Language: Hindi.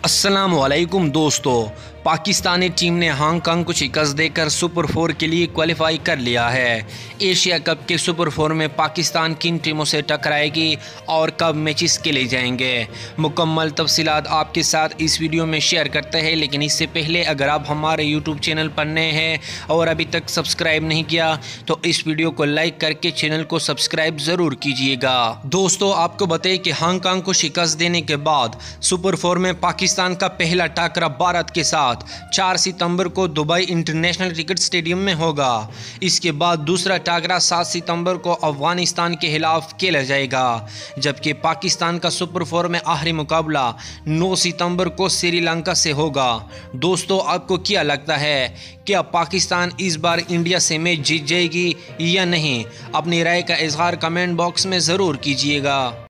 अस्सलामुअलैकुम दोस्तों, पाकिस्तानी टीम ने हांगकांग को शिकस्त देकर सुपर 4 के लिए क्वालिफाई कर लिया है। एशिया कप के सुपर 4 में पाकिस्तान किन टीमों से टकराएगी और कब मैचेस खेले जाएंगे, मुकम्मल तफसीलात आपके साथ इस वीडियो में शेयर करते हैं। लेकिन इससे पहले अगर आप हमारे यूट्यूब चैनल पर नए हैं और अभी तक सब्सक्राइब नहीं किया तो इस वीडियो को लाइक करके चैनल को सब्सक्राइब ज़रूर कीजिएगा। दोस्तों, आपको बताएं कि हांगकांग को शिकस्त देने के बाद सुपर 4 में पाकिस्तान का पहला टकरा भारत के साथ 4 सितंबर को दुबई इंटरनेशनल क्रिकेट स्टेडियम में होगा। इसके बाद दूसरा टकरा 7 सितंबर को अफगानिस्तान के खिलाफ खेला जाएगा, जबकि पाकिस्तान का सुपर 4 में आखिरी मुकाबला 9 सितंबर को श्रीलंका से होगा। दोस्तों, आपको क्या लगता है, क्या पाकिस्तान इस बार इंडिया से मैच जीत जाएगी या नहीं? अपनी राय का इजहार कमेंट बॉक्स में ज़रूर कीजिएगा।